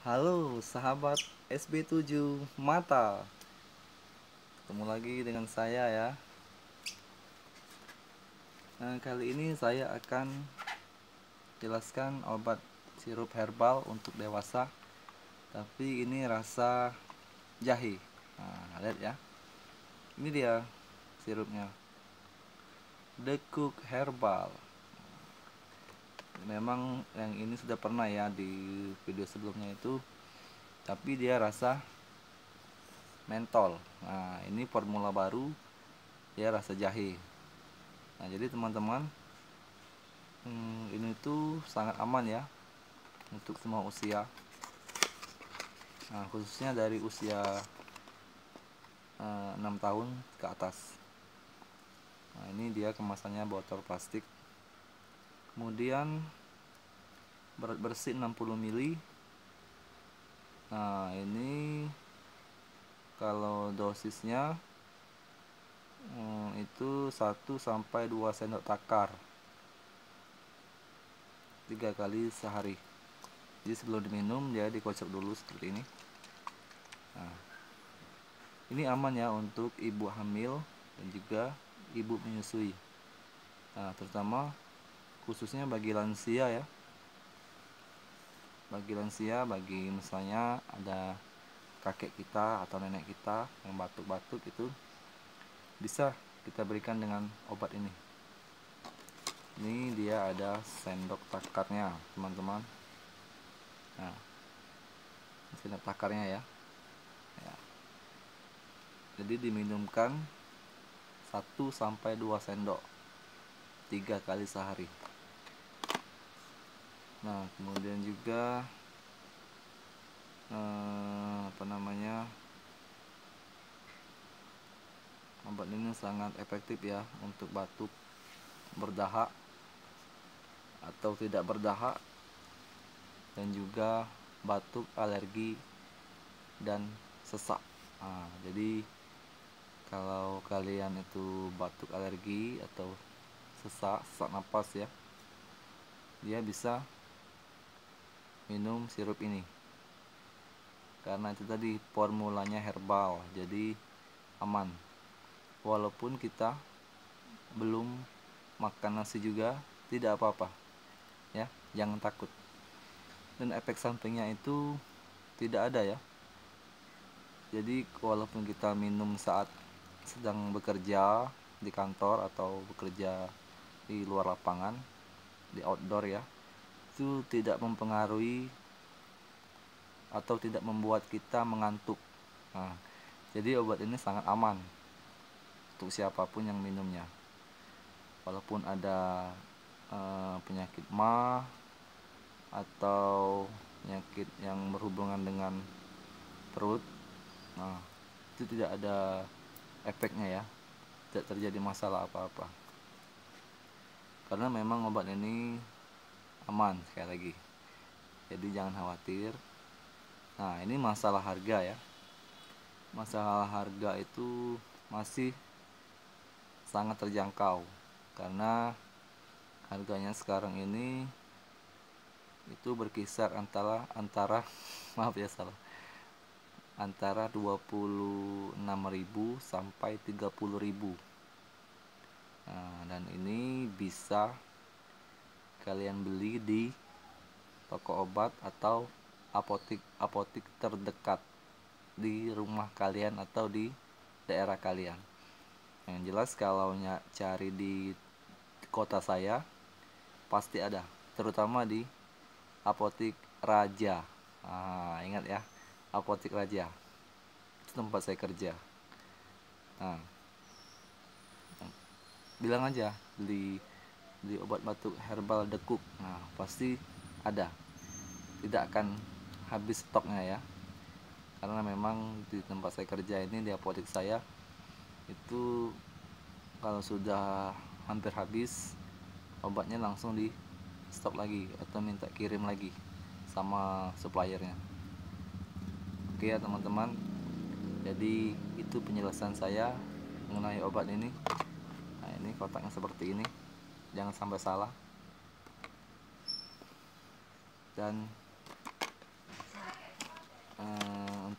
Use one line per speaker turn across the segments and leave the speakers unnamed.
Halo sahabat SB7 Mata. Ketemu lagi dengan saya ya. Nah, kali ini saya akan jelaskan obat sirup herbal untuk dewasa. Tapi ini rasa jahe. Nah, lihat ya. Ini dia sirupnya. Dekuk Herbal. Memang yang ini sudah pernah ya di video sebelumnya itu. Tapi dia rasa mentol. Nah, ini formula baru, dia rasa jahe. Nah, jadi teman-teman, ini tuh sangat aman ya untuk semua usia. Nah, khususnya dari usia 6 tahun ke atas. Nah, ini dia kemasannya botol plastik. Kemudian berat bersih 60 ml. Nah, ini kalau dosisnya itu 1 sampai 2 sendok takar 3 kali sehari. Jadi sebelum diminum dia dikocok dulu seperti ini. Nah, ini aman ya untuk ibu hamil dan juga ibu menyusui. Nah, terutama khususnya bagi lansia ya. Bagi lansia, bagi misalnya ada kakek kita atau nenek kita yang batuk-batuk, itu bisa kita berikan dengan obat ini. Ini dia ada sendok takarnya, teman-teman. Nah, sendok takarnya ya. Jadi diminumkan 1 sampai 2 sendok 3 kali sehari. Nah, kemudian juga obat ini sangat efektif ya untuk batuk berdahak atau tidak berdahak, dan juga batuk, alergi, dan sesak. Nah, jadi kalau kalian itu batuk, alergi atau sesak napas ya, dia bisa minum sirup ini. Karena itu tadi formulanya herbal, jadi aman. Walaupun kita belum makan nasi juga tidak apa-apa ya, jangan takut. Dan efek sampingnya itu tidak ada ya. Jadi walaupun kita minum saat sedang bekerja di kantor atau bekerja di luar lapangan, di outdoor ya, itu tidak mempengaruhi atau tidak membuat kita mengantuk. Nah, jadi obat ini sangat aman untuk siapapun yang minumnya. Walaupun ada penyakit MA atau penyakit yang berhubungan dengan perut, nah itu tidak ada efeknya ya, tidak terjadi masalah apa-apa. Karena memang obat ini aman, sekali lagi. Jadi jangan khawatir. Nah, ini masalah harga ya. Masalah harga itu masih sangat terjangkau, karena harganya sekarang ini itu berkisar antara maaf ya salah, antara 26.000 sampai 30.000. Nah, dan ini bisa kalian beli di toko obat atau apotik terdekat di rumah kalian atau di daerah kalian. Yang jelas kalau cari di kota saya pasti ada, terutama di apotik Raja. Nah, ingat ya, apotik Raja itu tempat saya kerja. Nah, bilang aja beli obat batuk herbal Dekuk. Nah, pasti ada, tidak akan habis stoknya ya. Karena memang di tempat saya kerja ini, di apotik saya itu kalau sudah hampir habis obatnya langsung di stok lagi atau minta kirim lagi sama suppliernya. Oke ya teman-teman, jadi itu penjelasan saya mengenai obat ini. Nah, ini kotaknya seperti ini, jangan sampai salah. Dan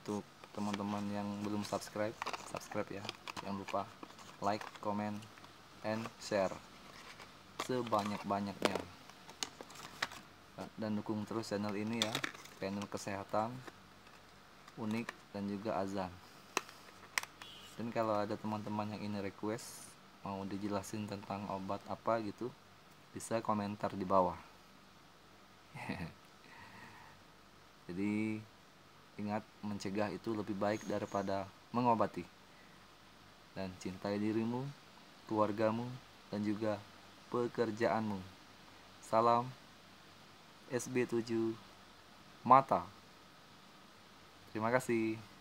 untuk teman-teman yang belum subscribe ya, jangan lupa like, comment, and share sebanyak-banyaknya, dan dukung terus channel ini ya, channel kesehatan unik dan juga azan. Dan kalau ada teman-teman yang ini request mau dijelasin tentang obat apa gitu, bisa komentar di bawah. Jadi ingat, mencegah itu lebih baik daripada mengobati. Dan cintai dirimu, keluargamu, dan juga pekerjaanmu. Salam SB7 Mata. Terima kasih.